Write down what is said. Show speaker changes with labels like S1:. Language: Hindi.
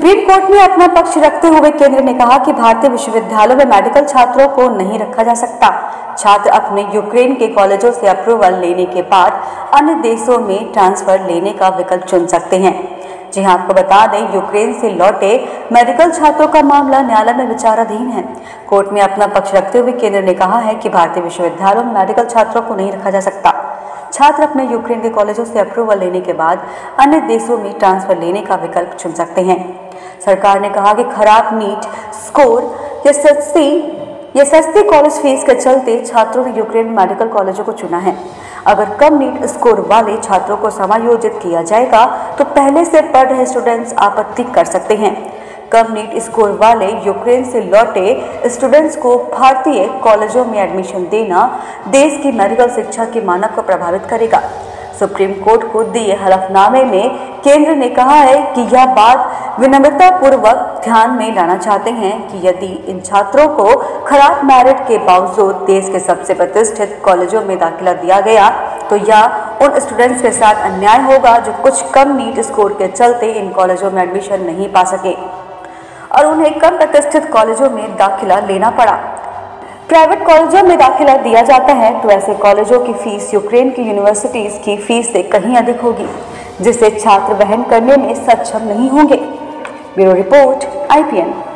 S1: सुप्रीम कोर्ट में अपना पक्ष रखते हुए केंद्र ने कहा कि भारतीय विश्वविद्यालयों में मेडिकल छात्रों को नहीं रखा जा सकता। छात्र अपने यूक्रेन के कॉलेजों से अप्रूवल लेने के बाद अन्य देशों में ट्रांसफर लेने का विकल्प चुन सकते हैं। जी हां, आपको बता दें, यूक्रेन से लौटे मेडिकल छात्रों का मामला न्यायालय में विचाराधीन है। कोर्ट में अपना पक्ष रखते हुए केंद्र ने कहा है कि भारतीय विश्वविद्यालयों में मेडिकल छात्रों को नहीं रखा जा सकता। छात्र अपने यूक्रेन के कॉलेजों से अप्रूवल लेने के बाद अन्य देशों में ट्रांसफर लेने का विकल्प चुन सकते हैं। सरकार ने कहा कि खराब नीट स्कोर या सस्ती कॉलेज फीस के चलते छात्रों ने यूक्रेन मेडिकल कॉलेजों को चुना है। अगर कम नीट स्कोर वाले छात्रों को समायोजित किया जाएगा तो पहले से पढ़ रहे स्टूडेंट्स आपत्ति कर सकते हैं। कम नीट स्कोर वाले यूक्रेन से लौटे स्टूडेंट्स को भारतीय कॉलेजों में एडमिशन देना देश की मेडिकल शिक्षा के मानक को प्रभावित करेगा। सुप्रीम कोर्ट को दिए हलफनामे में केंद्र ने कहा है कि यह बात विनम्रतापूर्वक ध्यान में लाना चाहते हैं कि यदि इन छात्रों को खराब मेरिट के बावजूद देश के सबसे प्रतिष्ठित कॉलेजों में दाखिला दिया गया तो यह उन स्टूडेंट्स के साथ अन्याय होगा जो कुछ कम नीट स्कोर के चलते इन कॉलेजों में एडमिशन नहीं पा सके और उन्हें कम प्रतिष्ठित कॉलेजों में दाखिला लेना पड़ा। प्राइवेट कॉलेजों में दाखिला दिया जाता है तो ऐसे कॉलेजों की फीस यूक्रेन की यूनिवर्सिटीज की फीस से कहीं अधिक होगी, जिसे छात्र वहन करने में सक्षम नहीं होंगे। Bureau report, IPN।